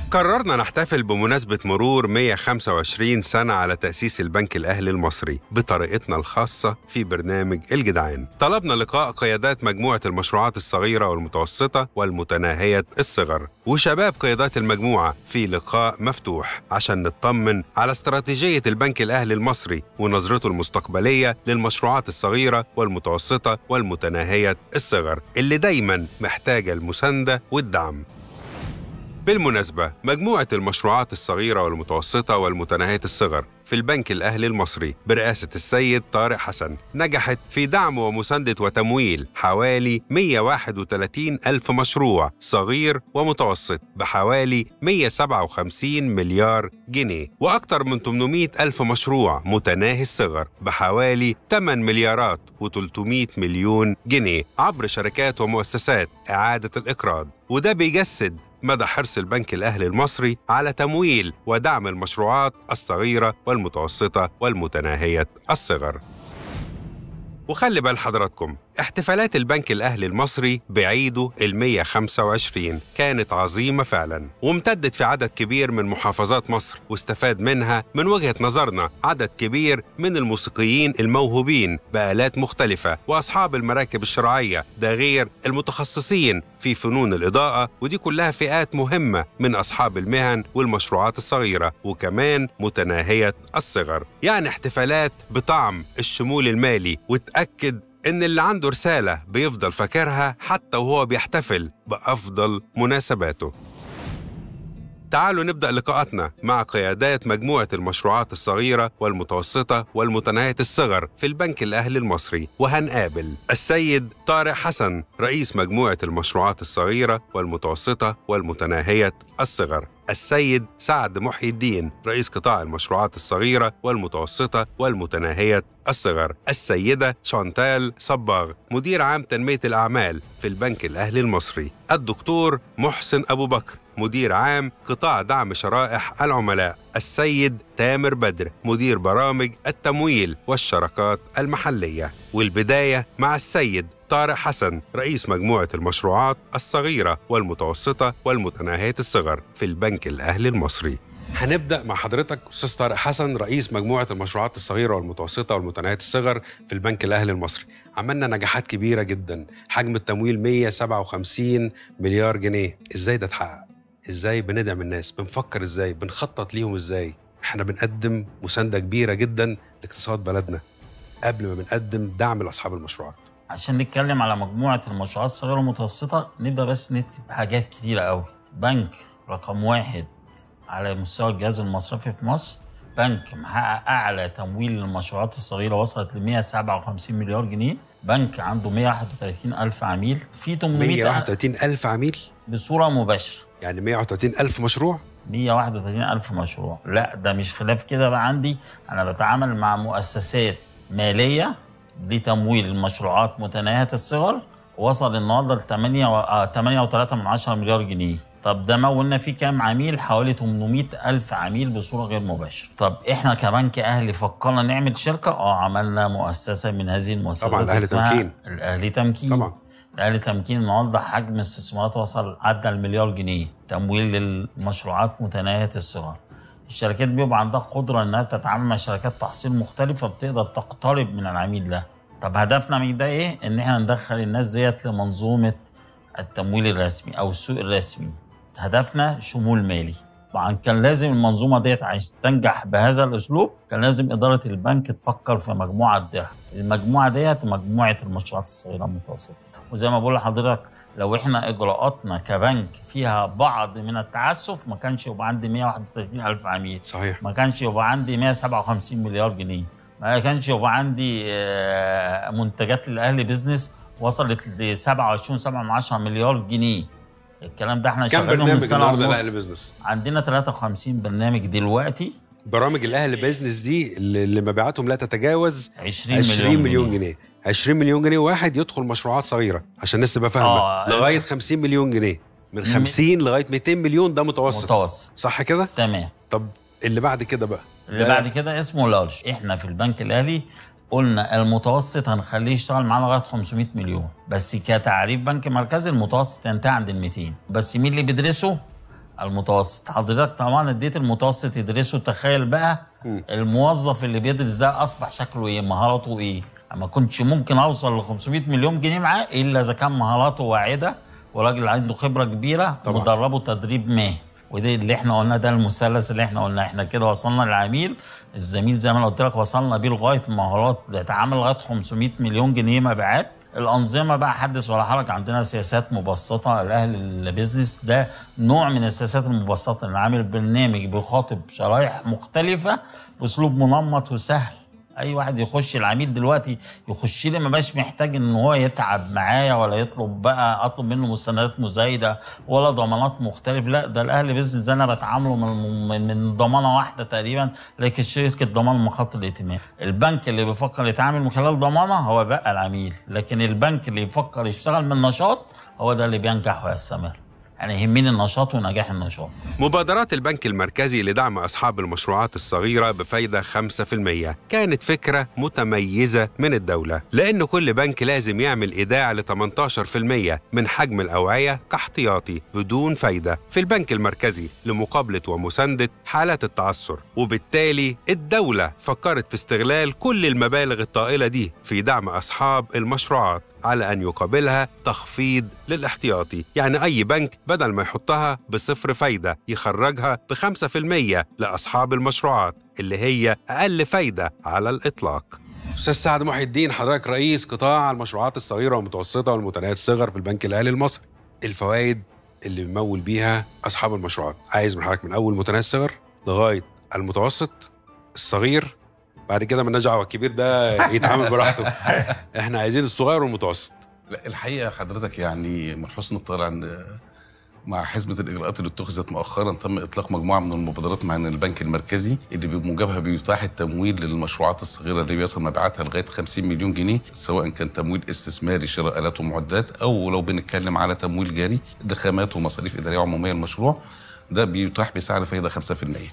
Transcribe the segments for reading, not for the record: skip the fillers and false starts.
قررنا نحتفل بمناسبة مرور 125 سنة على تأسيس البنك الأهلي المصري بطريقتنا الخاصة في برنامج الجدعان. طلبنا لقاء قيادات مجموعة المشروعات الصغيرة والمتوسطة والمتناهية الصغر وشباب قيادات المجموعة في لقاء مفتوح عشان نطمن على استراتيجية البنك الأهلي المصري ونظرته المستقبلية للمشروعات الصغيرة والمتوسطة والمتناهية الصغر اللي دايماً محتاجة المساندة والدعم. بالمناسبة، مجموعة المشروعات الصغيرة والمتوسطة والمتناهية الصغر في البنك الأهلي المصري برئاسة السيد طارق حسن نجحت في دعم ومساندة وتمويل حوالي 131 ألف مشروع صغير ومتوسط بحوالي 157 مليار جنيه وأكثر من 800 ألف مشروع متناهي الصغر بحوالي 8 مليارات و300 مليون جنيه عبر شركات ومؤسسات إعادة الإقراض. وده بيجسد مدى حرص البنك الأهلي المصري على تمويل ودعم المشروعات الصغيرة والمتوسطة والمتناهية الصغر. وخلي بال حضراتكم، احتفالات البنك الأهلي المصري بعيده 125 كانت عظيمة فعلا وامتدت في عدد كبير من محافظات مصر واستفاد منها من وجهة نظرنا عدد كبير من الموسيقيين الموهوبين بآلات مختلفة وأصحاب المراكب الشرعية، ده غير المتخصصين في فنون الإضاءة، ودي كلها فئات مهمة من أصحاب المهن والمشروعات الصغيرة وكمان متناهية الصغر. يعني احتفالات بطعم الشمول المالي، وتأكد إن اللي عنده رسالة بيفضل فاكرها حتى وهو بيحتفل بأفضل مناسباته. تعالوا نبدأ لقاءاتنا مع قيادات مجموعة المشروعات الصغيرة والمتوسطة والمتناهية الصغر في البنك الأهلي المصري، وهنقابل السيد طارق حسن رئيس مجموعة المشروعات الصغيرة والمتوسطة والمتناهية الصغر، السيد سعد محي الدين رئيس قطاع المشروعات الصغيرة والمتوسطة والمتناهية الصغر، السيدة شانتال صباغ مدير عام تنمية الأعمال في البنك الأهلي المصري، الدكتور محسن أبو بكر مدير عام قطاع دعم شرائح العملاء، السيد تامر بدر مدير برامج التمويل والشراكات المحلية. والبداية مع السيد طارق حسن رئيس مجموعة المشروعات الصغيرة والمتوسطة والمتناهية الصغر في البنك الأهلي المصري. هنبدأ مع حضرتك أستاذ طارق حسن رئيس مجموعة المشروعات الصغيرة والمتوسطة والمتناهية الصغر في البنك الأهلي المصري. عملنا نجاحات كبيرة جدا، حجم التمويل 157 مليار جنيه. إزاي ده اتحقق؟ إزاي بندعم الناس؟ بنفكر إزاي؟ بنخطط ليهم إزاي؟ إحنا بنقدم مساندة كبيرة جدا لاقتصاد بلدنا قبل ما بنقدم دعم لأصحاب المشروعات. عشان نتكلم على مجموعة المشروعات الصغيرة والمتوسطة نبدأ بس نكتب حاجات كتيرة قوي. بنك رقم 1 على مستوى الجهاز المصرفي في مصر، بنك محقق أعلى تمويل للمشروعات الصغيرة وصلت ل 157 مليار جنيه، بنك عنده 131 ألف عميل، في 131 ألف عميل بصورة مباشرة، يعني 131 ألف مشروع؟ 131 ألف مشروع. لا ده مش خلاف كده بقى، عندي أنا بتعامل مع مؤسسات مالية لتمويل المشروعات متناهية الصغر، وصل النهارده ل 8.3 مليار جنيه. طب ده مولنا فيه كام عميل؟ حوالي 800 ألف عميل بصورة غير مباشرة. طب احنا كبنك أهلي فكرنا نعمل شركة؟ عملنا مؤسسة من هذه المؤسسات طبعا الأهلي تمكين. الأهلي تمكين طبعا الأهلي تمكين النهارده حجم استثمارات وصل عدى المليار جنيه تمويل للمشروعات متناهية الصغر. الشركات بيبقى عندها قدرة إنها بتتعامل مع شركات تحصيل مختلفة بتقدر تقترب من العميل ده. طب هدفنا من ده إيه؟ إن إحنا ندخل الناس ديت لمنظومة التمويل الرسمي أو السوق الرسمي. هدفنا شمول مالي. طبعا كان لازم المنظومة ديت عشان تنجح بهذا الأسلوب كان لازم إدارة البنك تفكر في مجموعة درهم. المجموعة ديت مجموعة المشروعات الصغيرة والمتوسطة. وزي ما بقول لحضرتك لو احنا اجراءاتنا كبنك فيها بعض من التعسف ما كانش يبقى عندي 131 ألف عميل. صحيح. ما كانش يبقى عندي 157 مليار جنيه. ما كانش يبقى عندي منتجات الأهلي بيزنس وصلت ل 27.7 مليار جنيه. الكلام ده احنا شغالين من سنة ونص. الأهلي بيزنس عندنا 53 برنامج دلوقتي. برامج الأهلي بيزنس دي اللي مبيعاتهم لا تتجاوز 20 مليون جنيه. 20 مليون جنيه واحد يدخل مشروعات صغيرة عشان الناس تبقى فاهمة. لغاية 50 مليون جنيه، من 50 لغاية 200 مليون ده متوسط. صح كده؟ تمام. طب اللي بعد كده بقى؟ اللي بعد كده اسمه لارج. احنا في البنك الأهلي قلنا المتوسط هنخليه يشتغل معانا لغايه 500 مليون، بس كتعريف بنك مركزي المتوسط ينتهي عند ال 200. بس مين اللي بيدرسه؟ المتوسط. حضرتك طبعا اديت المتوسط يدرسه، تخيل بقى الموظف اللي بيدرس ده اصبح شكله ايه، مهاراته ايه. ما كنتش ممكن اوصل ل 500 مليون جنيه معاه الا اذا كان مهاراته واعده وراجل عنده خبره كبيره طبعا. مدربه تدريب ماهر. ودي اللي احنا قلنا، ده المثلث اللي احنا قلنا. احنا كده وصلنا للعميل. الزميل زي ما انا قلت لك وصلنا بيه لغايه مهارات بتتعامل لغايه 500 مليون جنيه مبيعات. الانظمه بقى حدث ولا حرج، عندنا سياسات مبسطه لاهل البيزنس. ده نوع من السياسات المبسطه، اللي عامل برنامج بيخاطب شرائح مختلفه باسلوب منمط وسهل. اي واحد يخش، العميل دلوقتي يخش لي ما بقاش محتاج ان هو يتعب معايا ولا يطلب بقى اطلب منه مستندات مزايده ولا ضمانات مختلف. لا، ده الاهلي بيزنس ده انا بتعامله من ضمانه واحده تقريبا، لكن شركه ضمان مخاطر الائتمان. البنك اللي بيفكر يتعامل من خلال ضمانه هو بقى العميل، لكن البنك اللي يفكر يشتغل من نشاط هو ده اللي بينجح ويستمر. يعني يهمني النشاط ونجاح النشاط. مبادرات البنك المركزي لدعم أصحاب المشروعات الصغيرة بفايدة 5% كانت فكرة متميزة من الدولة، لأن كل بنك لازم يعمل إيداع ل 18% من حجم الأوعية كاحتياطي بدون فايدة في البنك المركزي لمقابلة ومساندة حالات التعثر. وبالتالي الدولة فكرت في استغلال كل المبالغ الطائلة دي في دعم أصحاب المشروعات على أن يقابلها تخفيض للاحتياطي. يعني أي بنك بدل ما يحطها ب0 فايدة يخرجها ب5% لأصحاب المشروعات اللي هي أقل فايدة على الإطلاق. أستاذ سعد محي الدين، حضرتك رئيس قطاع المشروعات الصغيرة والمتوسطة والمتناهية الصغر في البنك الأهلي المصري. الفوائد اللي بيمول بيها أصحاب المشروعات، عايز من حضرتك من أول متناهي الصغر لغاية المتوسط الصغير، بعد كده مالناش دعوه الكبير ده يتعامل براحته. احنا عايزين الصغير والمتوسط. لا الحقيقه حضرتك يعني من حسن الطالع مع حزمه الاجراءات اللي اتخذت مؤخرا تم اطلاق مجموعه من المبادرات مع البنك المركزي اللي بموجبها بيتاح التمويل للمشروعات الصغيره اللي بيصل مبيعاتها لغايه 50 مليون جنيه، سواء كان تمويل استثماري شراء الات ومعدات، او لو بنتكلم على تمويل جاري لخامات ومصاريف اداريه عموميه للمشروع. ده بيتاح بسعر فايده 5%. 5%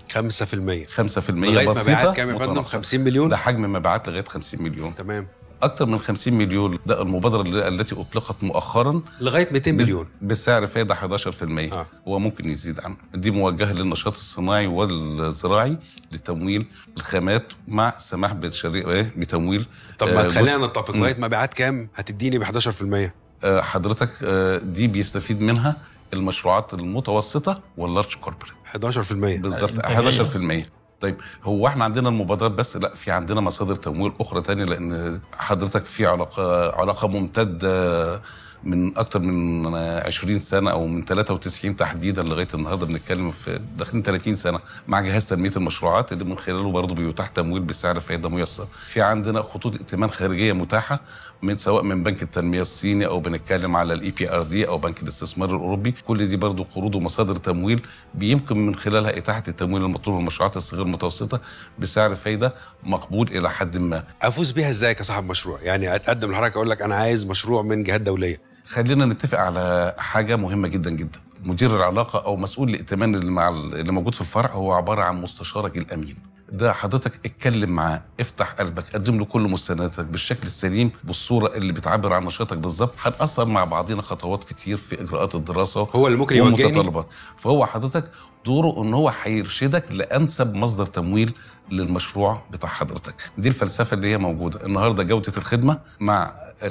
لغايه بسيطه. مبيعات كام يا فندم؟ 50 مليون. ده حجم مبيعات لغايه 50 مليون. تمام. اكتر من 50 مليون ده المبادره التي اطلقت مؤخرا لغايه 200 مليون بسعر فايده 11%. هو ممكن يزيد عنه. دي موجهه للنشاط الصناعي والزراعي لتمويل الخامات مع سماح بتمويل. طب ما خلينا نتفق، لغايه مبيعات كام هتديني ب 11%؟ حضرتك دي بيستفيد منها المشروعات المتوسطه واللارج كوربريت. 11% بالظبط. 11%. طيب هو احنا عندنا المبادرات بس؟ لا، في عندنا مصادر تمويل اخرى تانية، لان حضرتك في علاقه ممتده من اكتر من 20 سنه او من 93 تحديدا لغايه النهارده، بنتكلم في داخلين 30 سنه مع جهاز تنميه المشروعات اللي من خلاله برضه بيتاح تمويل بسعر فائده ميسر. في عندنا خطوط ائتمان خارجيه متاحه سواء من بنك التنميه الصيني او بنتكلم على الEBRD او بنك الاستثمار الاوروبي. كل دي برضه قروض ومصادر تمويل بيمكن من خلالها اتاحه التمويل المطلوب للمشروعات الصغيره المتوسطه بسعر فائده مقبول الى حد ما. افوز بيها ازاي كصاحب مشروع؟ يعني اتقدم لحضرتك اقول لك انا عايز مشروع من جهات دوليه. خلينا نتفق على حاجه مهمه جدا جدا. مدير العلاقه او مسؤول الائتمان اللي موجود في الفرع هو عباره عن مستشارك الامين. ده حضرتك اتكلم معاه، افتح قلبك، قدم له كل مستنداتك بالشكل السليم بالصوره اللي بتعبر عن نشاطك بالظبط. هنأثر مع بعضنا خطوات كتير في اجراءات الدراسه، هو اللي ممكن يوجهني. فهو حضرتك دوره ان هو هيرشدك لانسب مصدر تمويل للمشروع بتاع حضرتك. دي الفلسفه اللي هي موجوده النهارده، جوده الخدمه مع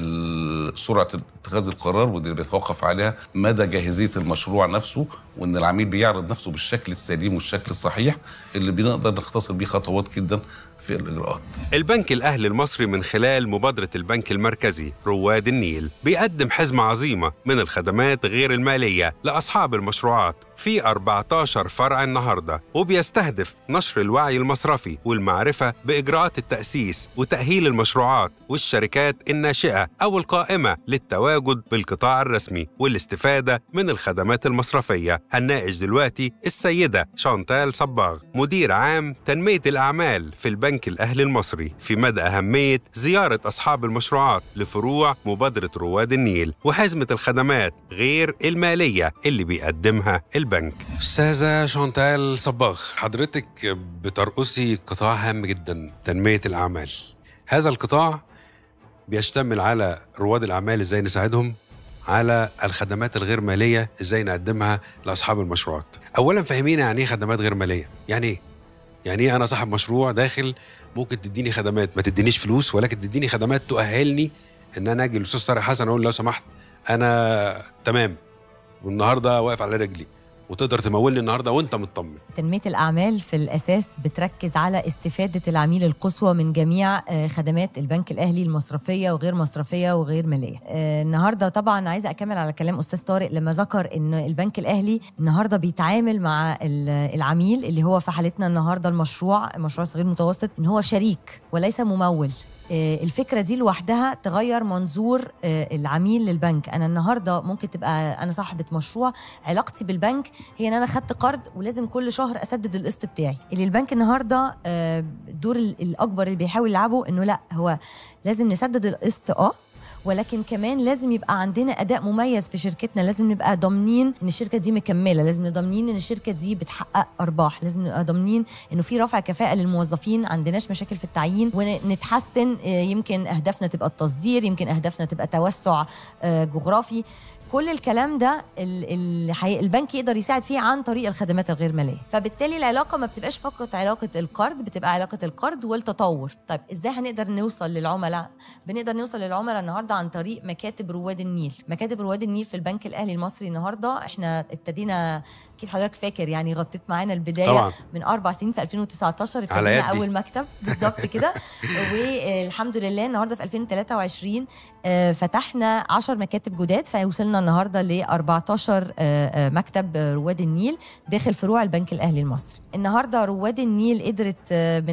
سرعه اتخاذ القرار، واللي بيتوقف عليها مدى جاهزيه المشروع نفسه، وان العميل بيعرض نفسه بالشكل السليم والشكل الصحيح اللي بنقدر نختصر بيه خطوات جدا في الاجراءات. البنك الاهلي المصري من خلال مبادره البنك المركزي رواد النيل بيقدم حزمه عظيمه من الخدمات غير الماليه لاصحاب المشروعات في 14 فرع النهارده، وبيستهدف نشر الوعي المصرفي والمعرفه باجراءات التاسيس وتاهيل المشروعات والشركات الناشئه او القائمه للتواجد بالقطاع الرسمي والاستفاده من الخدمات المصرفيه. هنناقش دلوقتي السيده شانتال صباغ، مدير عام تنميه الاعمال في البنك الأهلي المصري، في مدى أهمية زيارة أصحاب المشروعات لفروع مبادرة رواد النيل وحزمة الخدمات غير المالية اللي بيقدمها البنك. أستاذة شانتال صباغ، حضرتك بترأسي قطاع هام جدا، تنمية الأعمال. هذا القطاع بيشتمل على رواد الأعمال إزاي نساعدهم، على الخدمات الغير مالية إزاي نقدمها لأصحاب المشروعات. أولا فهمينا يعني إيه خدمات غير مالية؟ يعني إيه؟ يعني إيه أنا صاحب مشروع داخل ممكن تديني خدمات ما تدينيش فلوس، ولكن تديني خدمات تؤهلني إن أنا أجي للأستاذ طارق حسن أقول لو سمحت أنا تمام والنهاردة واقف على رجلي وتقدر تمولني النهارده وانت مطمن. تنمية الأعمال في الأساس بتركز على استفادة العميل القصوى من جميع خدمات البنك الأهلي المصرفية وغير مصرفية وغير مالية. النهارده طبعا عايزة أكمل على كلام أستاذ طارق لما ذكر إن البنك الأهلي النهارده بيتعامل مع العميل اللي هو في حالتنا النهارده المشروع صغير متوسط إن هو شريك وليس ممول. الفكرة دي لوحدها تغير منظور العميل للبنك. أنا النهاردة ممكن تبقى أنا صاحبة مشروع، علاقتي بالبنك هي أن أنا خدت قرض ولازم كل شهر أسدد القسط بتاعي. اللي البنك النهاردة الدور الأكبر اللي بيحاول يلعبه أنه لا، هو لازم نسدد القسط ولكن كمان لازم يبقى عندنا أداء مميز في شركتنا، لازم نبقى ضامنين إن الشركة دي مكملة، لازم نضمنين إن الشركة دي بتحقق أرباح، لازم نبقى ضامنين إنه في رفع كفاءة للموظفين، عندناش مشاكل في التعيين ونتحسن. يمكن أهدافنا تبقى التصدير، يمكن أهدافنا تبقى توسع جغرافي. كل الكلام ده البنك يقدر يساعد فيه عن طريق الخدمات الغير مالية. فبالتالي العلاقة ما بتبقاش فقط علاقة القرض، بتبقى علاقة القرض والتطور. طيب إزاي هنقدر نوصل للعملاء؟ بنقدر نوصل للعملاء النهاردة عن طريق مكاتب رواد النيل. مكاتب رواد النيل في البنك الأهلي المصري النهاردة احنا ابتدينا، أكيد حضرتك فاكر يعني غطيت معانا البداية طبعا. من 4 سنين في 2019 ابتدينا أول مكتب بالظبط كده والحمد لله النهاردة في 2023 فتحنا 10 مكاتب جداد، فوصلنا النهارده ل 14 مكتب رواد النيل داخل فروع البنك الاهلي المصري. النهارده رواد النيل قدرت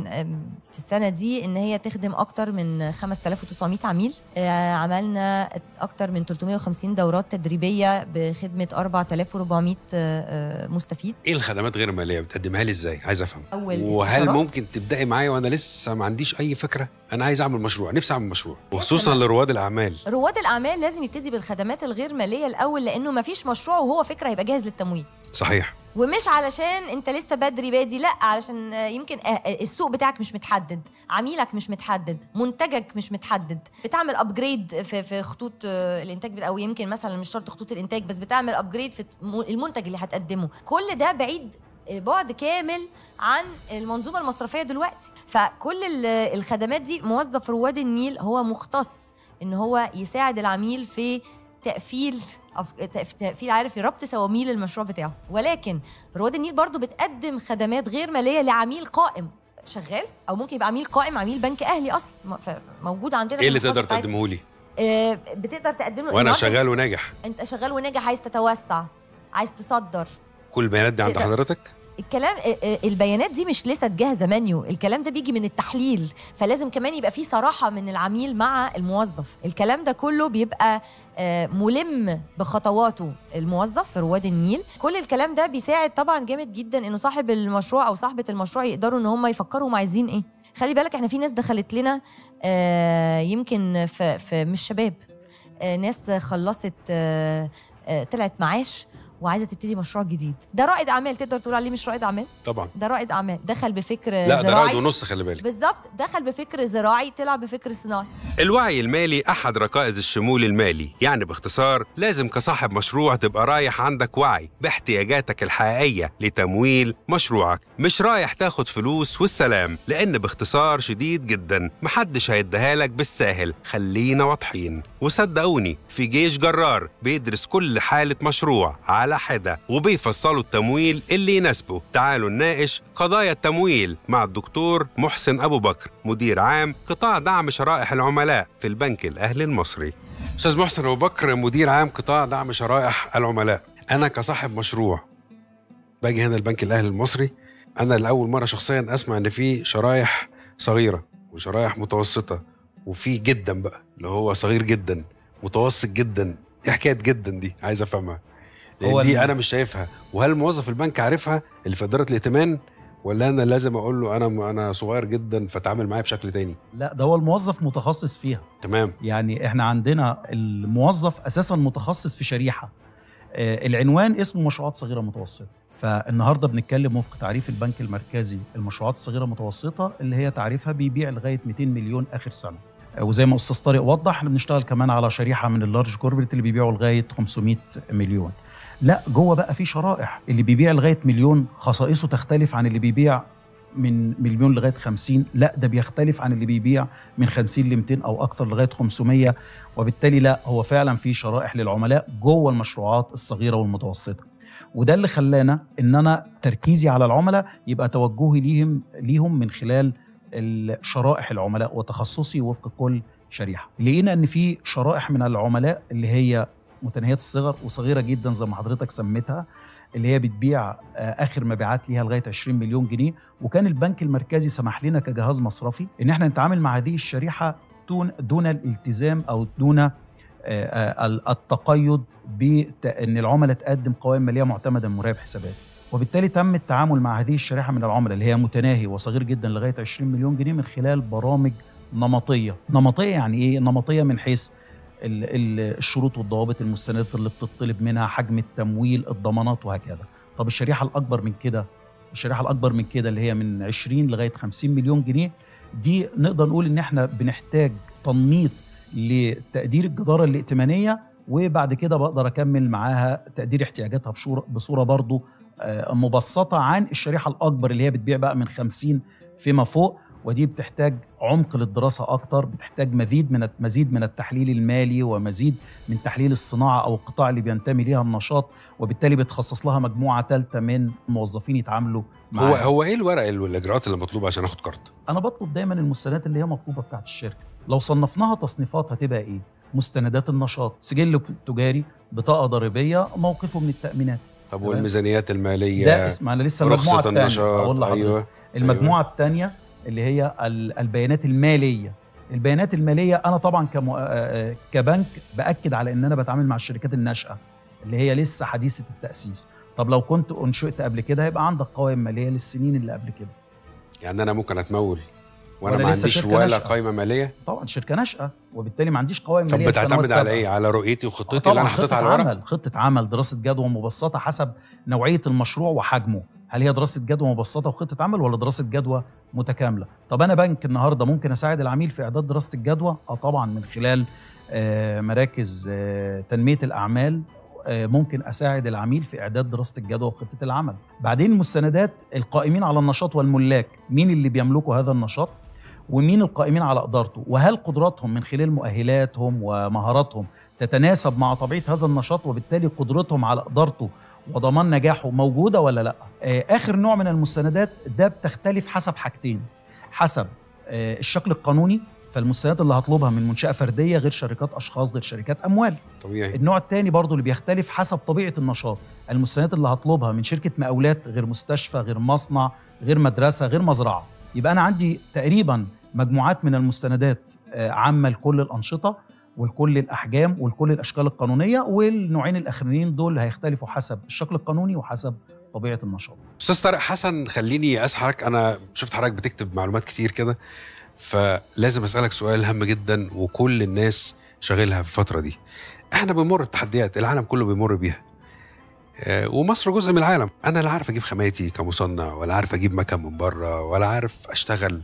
في السنه دي ان هي تخدم اكتر من 5900 عميل. عملنا اكتر من 350 دورات تدريبيه بخدمه 4400 مستفيد. ايه الخدمات غير ماليه بتقدمها لي ازاي؟ عايز افهم. وهل ممكن تبداي معايا وانا لسه ما عنديش اي فكره؟ انا عايز اعمل مشروع، نفسي اعمل مشروع، وخصوصا لرواد الاعمال. رواد الاعمال لازم يبتدي بالخدمات الغير ماليه الاول، لانه ما فيش مشروع وهو فكره هيبقى جاهز للتمويل. صحيح. ومش علشان انت لسه بدري بادي، لا، علشان يمكن السوق بتاعك مش متحدد، عميلك مش متحدد، منتجك مش متحدد، بتعمل ابجريد في خطوط الانتاج، او يمكن مثلا مش شرط خطوط الانتاج بس بتعمل ابجريد في المنتج اللي هتقدمه. كل ده بعيد بعد كامل عن المنظومة المصرفية دلوقتي. فكل الخدمات دي موظف رواد النيل هو مختص ان هو يساعد العميل في تقفيل عارف ربط سواميل المشروع بتاعه. ولكن رواد النيل برضو بتقدم خدمات غير مالية لعميل قائم شغال، او ممكن يبقى عميل قائم، عميل بنك اهلي اصلا موجود عندنا. ايه اللي تقدر تقدمه لي؟ بتقدر تقدم له وانا شغال وناجح. انت شغال وناجح، عايز تتوسع، عايز تصدر، كل البيانات دي عند حضرتك؟ الكلام البيانات دي مش لسه جاهزه منيو، الكلام ده بيجي من التحليل، فلازم كمان يبقى فيه صراحه من العميل مع الموظف. الكلام ده كله بيبقى ملم بخطواته الموظف في رواد النيل. كل الكلام ده بيساعد طبعا جامد جدا انه صاحب المشروع او صاحبه المشروع يقدروا ان هم يفكروا هم عايزين ايه. خلي بالك احنا في ناس دخلت لنا يمكن في مش شباب، ناس خلصت طلعت معاش وعايزه تبتدي مشروع جديد. ده رائد اعمال، تقدر تقول عليه مش رائد اعمال؟ طبعا ده رائد اعمال، دخل بفكر زراعي. لا ده رائد ونص، خلي بالك. بالظبط، دخل بفكر زراعي طلع بفكر صناعي. الوعي المالي احد ركائز الشمول المالي، يعني باختصار لازم كصاحب مشروع تبقى رايح عندك وعي باحتياجاتك الحقيقيه لتمويل مشروعك، مش رايح تاخد فلوس والسلام، لان باختصار شديد جدا محدش هيديها لك بالساهل. خلينا واضحين، وصدقوني في جيش جرار بيدرس كل حاله مشروع على حدة وبيفصلوا التمويل اللي يناسبه. تعالوا نناقش قضايا التمويل مع الدكتور محسن أبو بكر، مدير عام قطاع دعم شرائح العملاء في البنك الأهلي المصري. أستاذ محسن أبو بكر، مدير عام قطاع دعم شرائح العملاء، أنا كصاحب مشروع باجي هنا البنك الأهلي المصري، أنا لأول مرة شخصيا أسمع إن في شرائح صغيرة وشرائح متوسطة وفي جدا بقى اللي هو صغير جدا متوسط جدا. إيه حكاية جدا دي؟ عايز أفهمها، لأن دي أنا مش شايفها. وهل موظف البنك عارفها اللي في إدارة الائتمان، ولا أنا لازم أقول له أنا صغير جدا فتعامل معايا بشكل تاني؟ لا، ده هو الموظف متخصص فيها. تمام. يعني إحنا عندنا الموظف أساسا متخصص في شريحة، العنوان اسمه مشروعات صغيرة متوسطة. فالنهاردة بنتكلم وفق تعريف البنك المركزي المشروعات الصغيرة متوسطة اللي هي تعريفها بيبيع لغاية 200 مليون آخر سنة. وزي ما استاذ طارق وضح احنا بنشتغل كمان على شريحه من اللارج كوربريت اللي بيبيعوا لغايه 500 مليون. لا جوه بقى في شرائح، اللي بيبيع لغايه مليون خصائصه تختلف عن اللي بيبيع من مليون لغايه 50، لا ده بيختلف عن اللي بيبيع من 50 ل 200 او اكثر لغايه 500. وبالتالي لا هو فعلا في شرائح للعملاء جوه المشروعات الصغيره والمتوسطه، وده اللي خلانا ان انا تركيزي على العملاء يبقى توجهي ليهم من خلال شرائح العملاء وتخصصي وفق كل شريحه. لقينا ان في شرائح من العملاء اللي هي متناهيه الصغر وصغيره جدا زي ما حضرتك سميتها، اللي هي بتبيع اخر مبيعات ليها لغايه 20 مليون جنيه، وكان البنك المركزي سمح لنا كجهاز مصرفي ان احنا نتعامل مع هذه الشريحه دون الالتزام او دون التقيد بان العملاء تقدم قوائم ماليه معتمده من مراقب حسابات. وبالتالي تم التعامل مع هذه الشريحه من العملاء اللي هي متناهي وصغير جدا لغايه 20 مليون جنيه من خلال برامج نمطيه. يعني ايه نمطيه؟ من حيث الشروط والضوابط، المستندات اللي بتطلب منها، حجم التمويل، الضمانات وهكذا. طب الشريحه الاكبر من كده اللي هي من 20 لغايه 50 مليون جنيه، دي نقدر نقول ان احنا بنحتاج تنميط لتقدير الجداره الائتمانيه، وبعد كده بقدر اكمل معاها تقدير احتياجاتها بصوره برضو مبسطه عن الشريحه الاكبر اللي هي بتبيع بقى من 50 فيما فوق، ودي بتحتاج عمق للدراسه اكتر، بتحتاج مزيد من التحليل المالي ومزيد من تحليل الصناعه او القطاع اللي بينتمي ليها النشاط، وبالتالي بتخصص لها مجموعه ثالثه من موظفين يتعاملوا معاها. هو ايه الورق والاجراءات اللي مطلوبه عشان اخد كارت؟ انا بطلب دايما المستندات اللي هي مطلوبه بتاعت الشركه. لو صنفناها تصنيفات هتبقى ايه؟ مستندات النشاط، سجل تجاري، بطاقه ضريبيه، موقفه من التامينات. طب والميزانيات الماليه؟ ده اسمع، انا لسه المجموعه الثانيه اقول لحضرتك. أيوة. المجموعه الثانيه اللي هي البيانات الماليه. البيانات الماليه انا طبعا كبنك باكد على ان انا بتعامل مع الشركات الناشئه اللي هي لسه حديثه التاسيس. طب لو كنت انشئت قبل كده هيبقى عندك قوائم ماليه للسنين اللي قبل كده. يعني انا ممكن اتمول وانا ما عنديش ولا قائمه ماليه؟ طبعا شركه ناشئه وبالتالي ما عنديش قوائم ماليه. طب بتعتمد على ايه؟ على رؤيتي وخطتي اللي انا حاططها على الورق؟ خطه عمل، دراسه جدوى مبسطه حسب نوعيه المشروع وحجمه. هل هي دراسه جدوى مبسطه وخطه عمل ولا دراسه جدوى متكامله؟ طب انا بنك النهارده ممكن اساعد العميل في اعداد دراسه الجدوى؟ طبعا من خلال مراكز تنميه الاعمال ممكن اساعد العميل في اعداد دراسه الجدوى وخطه العمل. بعدين مستندات القائمين على النشاط والملاك، مين اللي بيملكوا هذا النشاط ومين القائمين على إدارته، وهل قدراتهم من خلال مؤهلاتهم ومهاراتهم تتناسب مع طبيعة هذا النشاط، وبالتالي قدرتهم على إدارته وضمان نجاحه موجودة ولا لا. آخر نوع من المستندات ده بتختلف حسب حاجتين، حسب الشكل القانوني، فالمستندات اللي هطلبها من منشأة فردية غير شركات أشخاص غير شركات أموال طبيعي. النوع الثاني برضو اللي بيختلف حسب طبيعة النشاط، المستندات اللي هطلبها من شركة مقاولات غير مستشفى غير مصنع غير مدرسة غير مزرعة. يبقى أنا عندي تقريبا مجموعات من المستندات عامة لكل الأنشطة ولكل الأحجام ولكل الأشكال القانونية، والنوعين الأخرين دول هيختلفوا حسب الشكل القانوني وحسب طبيعة النشاط. أستاذ طارق حسن، خليني أسأل حضرتك، أنا شفت حضرتك بتكتب معلومات كتير كده، فلازم أسألك سؤال هام جدا وكل الناس شغالها في الفترة دي. احنا بنمر بتحديات العالم كله بيمر بيها، ومصر جزء من العالم. انا لا عارف اجيب خاماتي كمصنع، ولا عارف اجيب مكان من بره، ولا عارف اشتغل.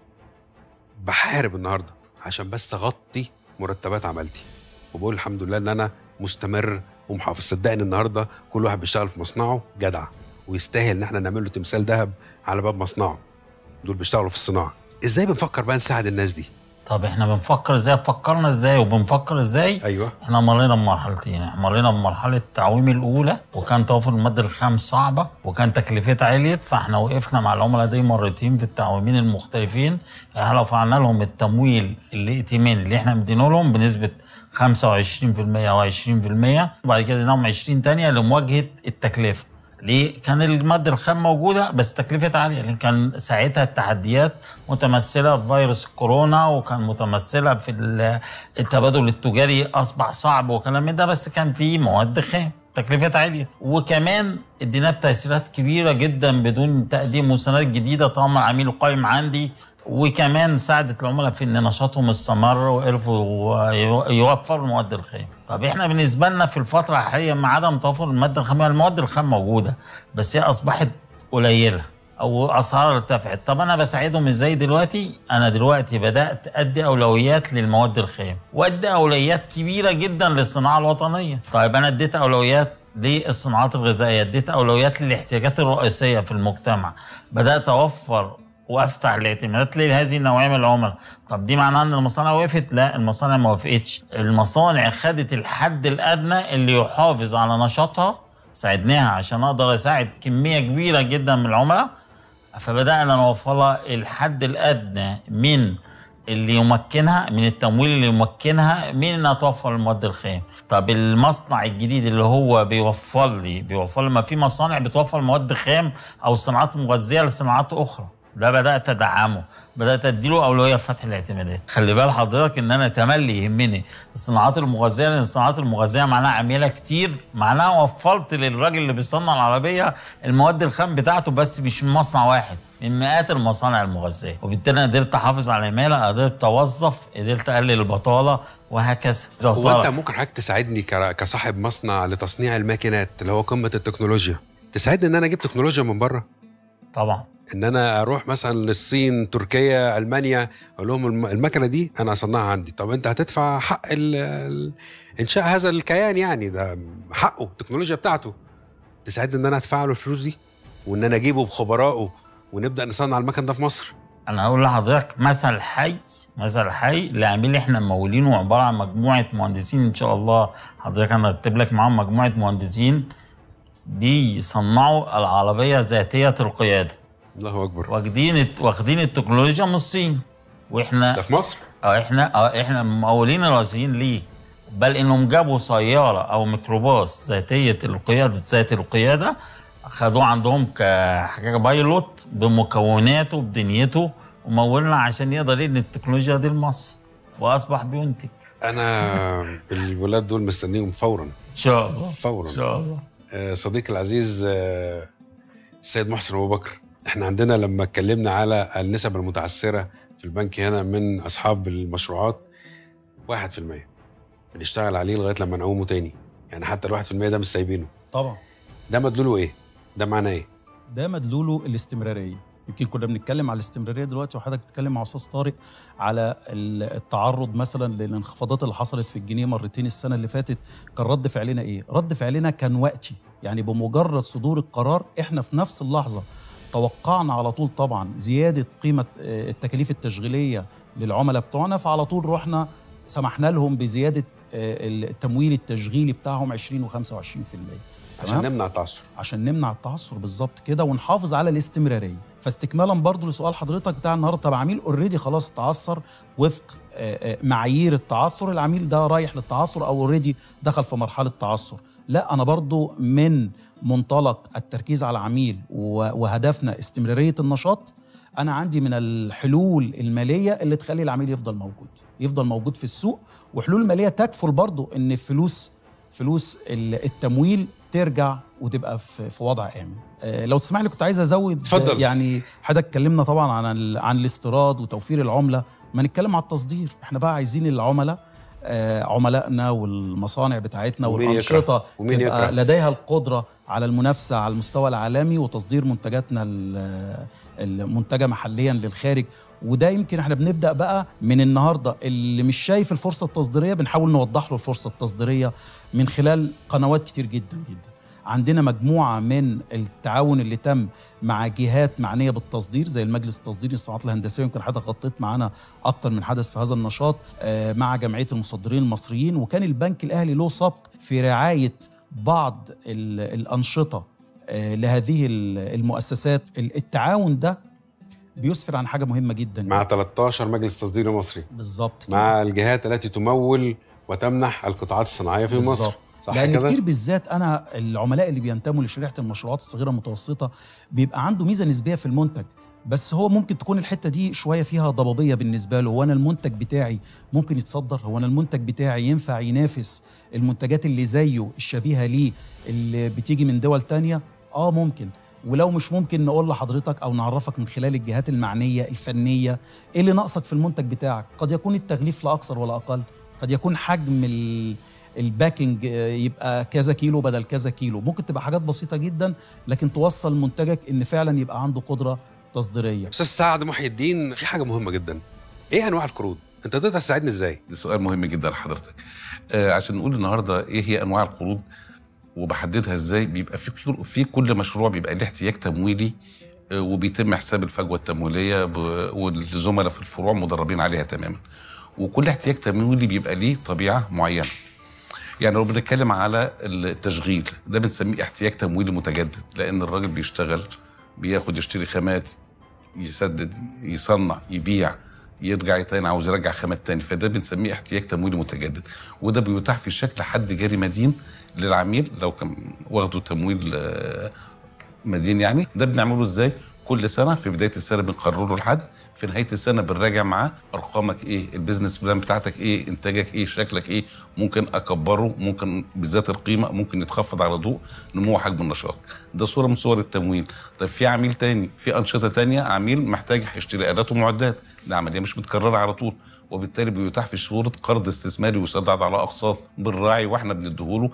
بحارب النهارده عشان بس اغطي مرتبات عملتي، وبقول الحمد لله ان انا مستمر ومحافظ. صدقني النهارده كل واحد بيشتغل في مصنعه جدع ويستاهل ان احنا نعمل له تمثال ذهب على باب مصنعه. دول بيشتغلوا في الصناعه. ازاي بنفكر بقى نساعد الناس دي؟ طب احنا بنفكر ازاي؟ فكرنا ازاي وبنفكر ازاي؟ ايوه، احنا مرينا بمرحلتين. احنا مرينا بمرحله التعويم الاولى، وكان توافر الماده الخام صعبه وكان تكلفتها عليت، فاحنا وقفنا مع العملاء دي مرتين في التعويمين المختلفين. احنا رفعنا لهم التمويل الائتماني اللي احنا مدينه لهم بنسبه 25% و20%، وبعد كده اديناهم 20 ثانيه لمواجهه التكلفه. ليه؟ كان المادة الخام موجودة بس تكلفتها عالية، لأن كان ساعتها التحديات متمثلة في فيروس الكورونا، وكان متمثلة في التبادل التجاري أصبح صعب وكلام من ده، بس كان في مواد خام تكلفتها عالية، وكمان اديناه بتيسيرات كبيرة جدا بدون تقديم مستندات جديدة طالما العميل قائم عندي، وكمان ساعدت العملاء في ان نشاطهم استمر وعرفوا يوفروا المواد الخام. طب احنا بالنسبه لنا في الفتره الحاليه مع عدم توفر الماده الخام، المواد الخام موجوده بس هي اصبحت قليله، او اسعار ارتفعت. طب انا بساعدهم ازاي دلوقتي؟ انا دلوقتي بدات ادي اولويات للمواد الخام، وادي اولويات كبيره جدا للصناعه الوطنيه. طيب انا اديت اولويات للصناعات الغذائيه، اديت اولويات للاحتياجات الرئيسيه في المجتمع، بدات اوفر وافتح الاعتمادات لهذه النوعيه من العملاء. طب دي معناها ان المصانع وقفت؟ لا، المصانع ما وقفتش. المصانع خدت الحد الادنى اللي يحافظ على نشاطها، ساعدناها عشان اقدر اساعد كميه كبيره جدا من العملاء، فبدانا نوفرها الحد الادنى من اللي يمكنها، من التمويل اللي يمكنها من انها توفر المواد الخام. طب المصنع الجديد اللي هو بيوفر لي ما في مصانع بتوفر مواد خام او صناعات مغذيه لصناعات اخرى، ده بدات ادعمه، بدات اديله اولويه في فتح الاعتمادات. خلي بال حضرتك ان انا تملي يهمني الصناعات المغذيه، لان الصناعات المغذيه معناها عماله كتير، معناها وفرت للراجل اللي بيصنع العربيه المواد الخام بتاعته، بس مش من مصنع واحد، من مئات المصانع المغذيه، وبالتالي انا قدرت احافظ على العماله، قدرت اوظف، قدرت اقلل البطاله وهكذا. هو انت ممكن حضرتك تساعدني كصاحب مصنع لتصنيع الماكينات اللي هو قمه التكنولوجيا، تساعدني ان انا اجيب تكنولوجيا من بره؟ طبعا. ان انا اروح مثلا للصين، تركيا، المانيا، اقول لهم المكنه دي انا اصنعها عندي. طب انت هتدفع حق انشاء هذا الكيان، يعني ده حقه، التكنولوجيا بتاعته، تساعدني ان انا ادفع له الفلوس دي وان انا اجيبه بخبرائه ونبدا نصنع المكن ده في مصر. انا هقول لحضرتك مثل حي لعميل احنا ممولينه، عباره عن مجموعه مهندسين ان شاء الله. حضرتك انا هكتب لك معاهم مجموعه مهندسين بيصنعوا العربيه ذاتيه القياده. الله اكبر. واخدين التكنولوجيا من الصين، واحنا ده في مصر. احنا الممولين الرئيسيين ليه، بل انهم جابوا سياره او ميكروباص ذاتيه القياده، خدوه عندهم كحاجه بايلوت بمكوناته بدنيته، ومولنا عشان يقدر يبني التكنولوجيا دي لمصر، واصبح بينتج. انا الولاد دول مستنيهم فورا ان شاء الله، فورا ان شاء الله. صديقي العزيز السيد محسن ابو بكر، احنا عندنا لما اتكلمنا على النسب المتعثره في البنك هنا من اصحاب المشروعات 1%، بنشتغل عليه لغايه لما نقومه تاني، يعني حتى ال1% ده مش سايبينه. طبعا. ده مدلوله ايه؟ ده معناه ايه؟ ده مدلوله الاستمراريه. يمكن كنا بنتكلم على الاستمراريه دلوقتي، وحضرتك بتتكلم مع استاذ طارق على التعرض مثلا للانخفاضات اللي حصلت في الجنيه مرتين السنه اللي فاتت. كان رد فعلنا ايه؟ رد فعلنا كان وقتي، يعني بمجرد صدور القرار احنا في نفس اللحظه توقعنا على طول طبعا زياده قيمه التكاليف التشغيليه للعملاء بتوعنا، فعلى طول رحنا سمحنا لهم بزياده التمويل التشغيلي بتاعهم 20 و25%. عشان نمنع التعثر. عشان نمنع التعثر بالظبط كده، ونحافظ على الاستمراريه. فاستكمالا برضو لسؤال حضرتك بتاع النهارده، طب عميل اوريدي خلاص تعثر وفق معايير التعثر، العميل ده رايح للتعثر او اوريدي دخل في مرحله تعثر، لا انا برضو من منطلق التركيز على العميل وهدفنا استمراريه النشاط، انا عندي من الحلول الماليه اللي تخلي العميل يفضل موجود في السوق، وحلول ماليه تكفل برضو ان فلوس التمويل ترجع وتبقى في وضع آمن. لو تسمح لي كنت عايز ازود. اتفضل. يعني حضرتك اتكلمنا طبعا عن الاستيراد وتوفير العمله، ما نتكلم على التصدير. احنا بقى عايزين العملاء عملائنا والمصانع بتاعتنا والأنشطة تبقى لديها القدرة على المنافسة على المستوى العالمي وتصدير منتجاتنا المنتجة محليا للخارج. وده يمكن احنا بنبدأ بقى من النهاردة، اللي مش شايف الفرصة التصديرية بنحاول نوضح له الفرصة التصديرية من خلال قنوات كتير جدا جدا. عندنا مجموعة من التعاون اللي تم مع جهات معنية بالتصدير زي المجلس التصديري للصناعات الهندسية، يمكن حضرتك غطيت معانا أكتر من حدث في هذا النشاط، مع جمعية المصدرين المصريين، وكان البنك الأهلي له سبق في رعاية بعض الأنشطة لهذه المؤسسات. التعاون ده بيسفر عن حاجة مهمة جدا مع 13 مجلس تصديري مصري بالظبط، مع الجهات التي تمول وتمنح القطاعات الصناعية في مصر. لأن كتير بالذات أنا العملاء اللي بينتموا لشريحة المشروعات الصغيرة المتوسطة بيبقى عنده ميزة نسبية في المنتج، بس هو ممكن تكون الحتة دي شوية فيها ضبابية بالنسبة له. هو أنا المنتج بتاعي ممكن يتصدر؟ هو أنا المنتج بتاعي ينفع ينافس المنتجات اللي زيه الشبيهة ليه اللي بتيجي من دول تانية؟ ممكن. ولو مش ممكن نقول لحضرتك أو نعرفك من خلال الجهات المعنية الفنية إيه اللي ناقصك في المنتج بتاعك. قد يكون التغليف لا أكثر ولا أقل، قد يكون حجم الباكينج يبقى كذا كيلو بدل كذا كيلو. ممكن تبقى حاجات بسيطه جدا لكن توصل منتجك ان فعلا يبقى عنده قدره تصديريه. استاذ سعد محي الدين، في حاجه مهمه جدا، ايه انواع القروض؟ انت تقدر تساعدني ازاي؟ ده سؤال مهم جدا لحضرتك. عشان نقول النهارده ايه هي انواع القروض وبحددها ازاي، بيبقى في كل مشروع بيبقى له احتياج تمويلي وبيتم حساب الفجوه التمويليه والزملاء في الفروع مدربين عليها تماما. وكل احتياج تمويلي بيبقى ليه طبيعه معينه. يعني لو بنتكلم على التشغيل ده بنسميه احتياج تمويلي متجدد، لان الراجل بيشتغل بياخد يشتري خامات، يسدد، يصنع، يبيع، يرجع تاني عاوز يرجع خامات تاني، فده بنسميه احتياج تمويلي متجدد. وده بيتاح في شكل حد جاري مدين للعميل لو كان واخده تمويل مدين. يعني ده بنعمله ازاي؟ كل سنه في بدايه السنه بنقرر له الحد، في نهايه السنه بنراجع معاه ارقامك ايه، البيزنس بلان بتاعتك ايه، انتاجك ايه، شكلك ايه، ممكن اكبره، ممكن بالذات القيمه ممكن يتخفض على ضوء نمو حجم النشاط. ده صوره من صور التمويل. طيب في عميل تاني، في انشطه تانيه، عميل محتاج يشتري الات ومعدات، ده عمليه مش متكرره على طول، وبالتالي بيتاح في صوره قرض استثماري يسدد على اقساط بالراعي، واحنا بنديهوله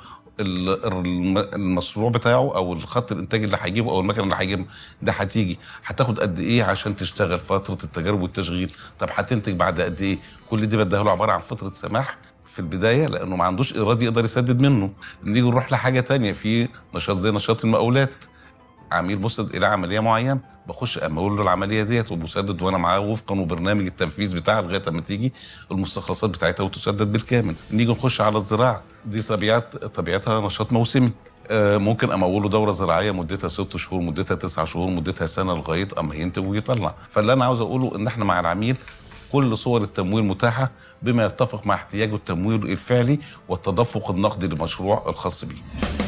المشروع بتاعه او الخط الانتاج اللي هيجيبه او المكنه اللي هيجيبها، ده هتاخد قد ايه عشان تشتغل، فتره التجارب والتشغيل، طب هتنتج بعد قد ايه. كل دي بديها له عباره عن فتره سماح في البدايه لانه ما عندوش ايراد يقدر يسدد منه. نيجي نروح لحاجه تانية، في نشاط زي نشاط المقاولات، عميل مسند الى عمليه معينه، بخش امول له العمليه ديت وبسدد وانا معاه وفقا وبرنامج التنفيذ بتاعها لغايه اما تيجي المستخلصات بتاعتها وتسدد بالكامل. نيجي نخش على الزراعه، دي طبيعتها نشاط موسمي، ممكن اموله دوره زراعيه مدتها 6 شهور، مدتها 9 شهور، مدتها سنه لغايه اما ينتج ويطلع. فاللي انا عاوز اقوله ان احنا مع العميل كل صور التمويل متاحه بما يتفق مع احتياجه التمويل الفعلي والتدفق النقدي للمشروع الخاص بيه.